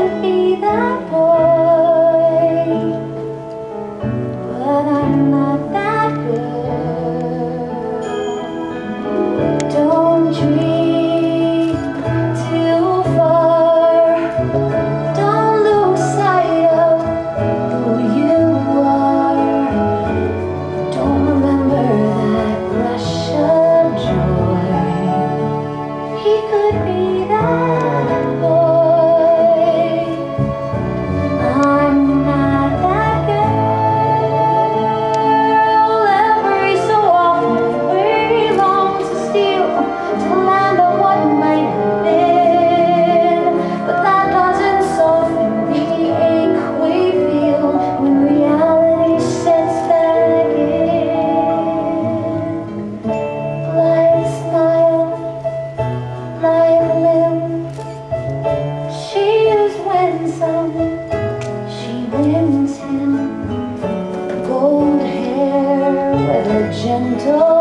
could be that boy, but I'm not that girl. Don't dream too far, don't lose sight of who you are. Don't remember that rush of joy. He could be that boy. I'm not that girl. Every so often we long to steal, to land on what might have been, but that doesn't soften the ache we feel when reality sets back in. Like a smile, like a limb, she is winsome, she wins him. Gold hair with a gentle